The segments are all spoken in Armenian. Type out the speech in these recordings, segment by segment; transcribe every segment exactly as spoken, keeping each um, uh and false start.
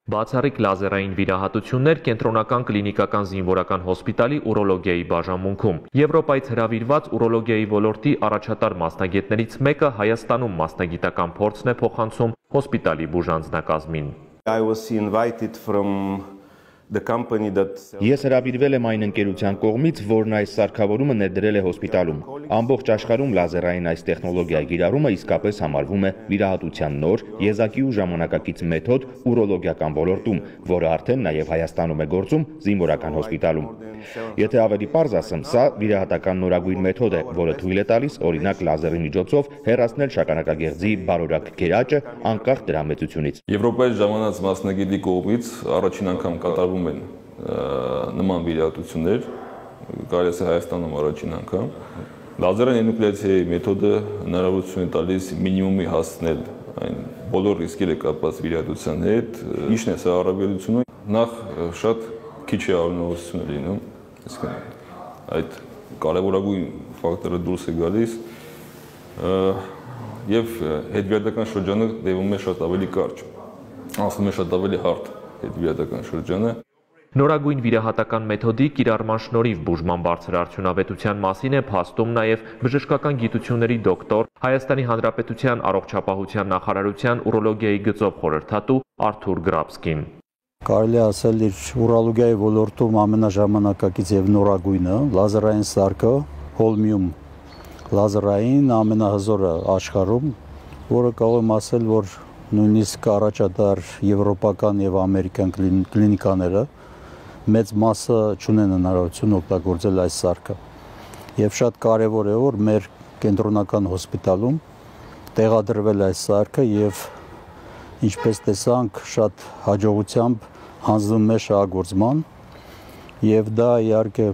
Բացառիկ լազերային վիրահատություններ կենտրոնական կլինիկական զինվորական հոսպիտալի ուրոլոգիայի բաժանմունքում։ Եվրոպայից հրավիրված ուրոլոգիայի ոլորտի առաջատար մասնագետներից մեկը Հայաստանում մասնագիտական փորձն է փոխանցում հոսպիտալի բուժանձնակազմին։ Ես հրավիրվել եմ այն ընկերության կողմից, որն այս սարքավորումը ներդրել է հոսպիտալում։ Ամբողջ աշխարհում լազերային այս տեխնոլոգիայի կիրառումը իսկապես համարվում է վիրահատության նոր, եզակի ու ժամանակակից մեթոդ ուրոլոգիական ոլորտում, որը արդեն նաև Հայաստանում է գործում զինվորական հոսպիտալում։ Եթե ավելի պարզ ասեմ, սա վիրահատական նորագույն մեթոդ է, որը թույլ է տալիս օրինակ լազերի միջոցով հեռացնել շագանակագեղձի բարորակ գերաճը անկախ դրա մեծությունից։ Եվրոպայի ժամանած մասնագետի կողմից առաջին անգամ կատարվում են նման վիրահատություններ, կարելի է Հայաստանում առաջին անգամ։ Լազերային էնուկլեացիայի մեթոդը հնարավորություն է տալիս մինիմումի հասցնել այն բոլոր ռիսկերը կապված վիրահատության հետ։ Ինչն է սա առավելությունը։ Նախ շատ քիչ է արյունավորությունը լինում, այսինքն այդ կարևորագույն ֆակտորը դուրս է գալիս եւ հետվիրահատական շրջանը տևում է շատ ավելի կարճ, անցնում է շատ ավելի հարթ հետվիրահատական շրջանը։ Նորագույն վիրահատական մեթոդի կիրառման շնորհիվ բուժման բարձր արդյունավետության մասին է փաստում նաև բժշկական գիտությունների դոկտոր, Հայաստանի Հանրապետության առողջապահության նախարարության ուրոլոգիայի գծով խորհրդատու Արթուր Գրաբսկին։ Կարելի է ասել իր ուրոլոգիայի ոլորտում ամենաժամանակակից եւ նորագույնը լազերային սարքը, հոլմիում լազերային ամենահզորը աշխարհում, որը կարող եմ ասել, որ նույնիսկ առաջատար եվրոպական եւ ամերիկյան կլինիկաները մեծ մասը չունեն հնարավորություն օգտագործել այս սարքը։ Եվ շատ կարևոր է, որ մեր կենտրոնական հոսպիտալում տեղադրվել այս սարքը եւ ինչպես տեսանք, շատ հաջողությամբ հանձնում է շահագործման եւ դա իհարկե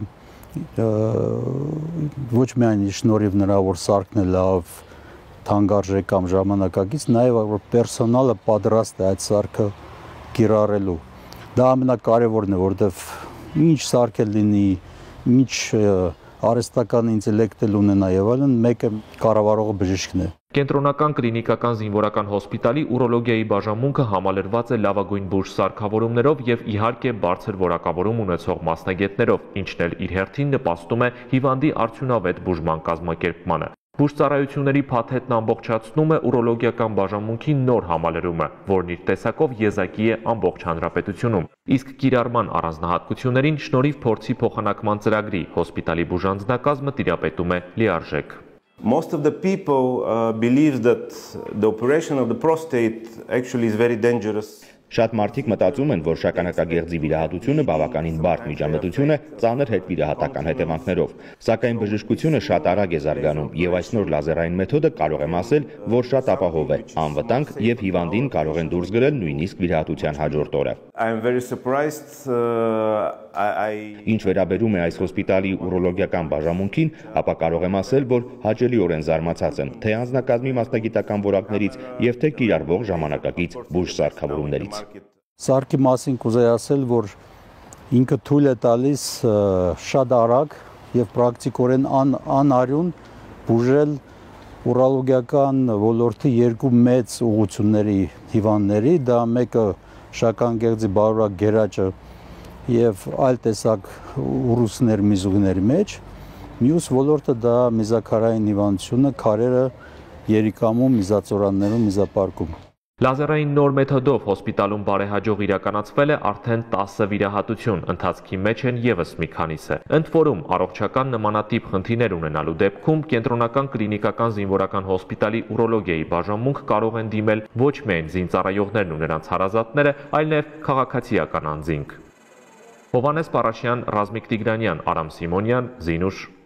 ոչ միայն շնորհիվ նրա որ սարքն է լավ, թանկարժեք կամ ժամանակակից, նաեւ որ պերսոնալը պատրաստ է այդ սարքը կիրառելու։ Դա ամենակարևորն է, որովհետև ինչ սարք է լինի, ինչ արհեստական ինտելեկտ ունենա եւ այլն, մեկը կառավարողը բժիշկն է։ Կենտրոնական կլինիկական զինվորական հոսպիտալի ուրոլոգիայի բաժանմունքը համալրված է լավագույն բուժ սարքավորումներով եւ իհարկե բարձր որակավորում ունեցող մասնագետներով, ինչն էլ իր հերթին նպաստում է հիվանդի արդյունավետ բուժման կազմակերպմանը։ Բուժծառայությունների փաթեթն ամբողջացնում է ուրոլոգիական բաժանմունքի նոր համալրումը, որն իր տեսակով եզակի է ամբողջ հանրապետությունում։ Իսկ կիրառման առանձնահատկություններին շնորհիվ փորձի փոխանակման ծրագրի հոսպիտալի բուժանձնակազմը տիրապետում է լիարժեք։ Most of the people uh, believe that the operation of the prostate actually is very dangerous. Շատ մարդիկ մտածում են, որ շագանակագեղձի վիրահատությունը բավականին բարդ միջամտություն է ծանր հետվիրահատական հետևանքներով, սակայն բժշկությունը շատ արագ է զարգանում եւ այս նոր լազերային մեթոդը կարող եմ ասել, որ շատ ապահով է, անվտանգ եւ հիվանդին կարող են դուրս գրել նույնիսկ վիրահատության հաջորդ օրը։ I'm very surprised. Uh, I Ինչ վերաբերում է այս հոսպիտալի ուրոլոգիական բաժանմունքին, ապա կարող եմ ասել, որ հաճելիորեն զարմացած եմ թե անձնակազմի մասնագիտական որակներից եւ թե կիրառվող ժամանակակից բուժ սարքավորումներից։ Սարքի մասին կուզեի ասել, որ ինքը թույլ է տալիս շատ արագ եւ պրակտիկորեն անարյուն բուժել ուրոլոգիական ոլորտի երկու մեծ ուղղությունների հիվանդների, դա մեկը շագանակագեղձի բարորակ գերաճը եւ այլ տեսակ ուրուսներ միզուկների մեջ, մյուս ոլորտը դա միզաքարային հիվանդությունը, քարերը երիկամում, միզածորաններում, միզապարկում։ Լազերային նոր մեթոդով հոսպիտալում բարեհաջող իրականացվել է արդեն տասը վիրահատություն, ընթացքի մեջ են եւս մի քանիսը։ Ընդ որում, առողջական նմանատիպ խնդիրներ ունենալու դեպքում կենտրոնական կլինիկական զինվորական հոսպիտալի ուրոլոգիայի բաժանմունք կարող են դիմել ոչ միայն զինծառայողներն ու նրանց հարազատները, այլ նաեւ քաղաքացիական անձինք։ Հովհաննես Պարաշյան, Ռազմիկ Տիգրանյան, Արամ Սիմոնյան, Զինուշ։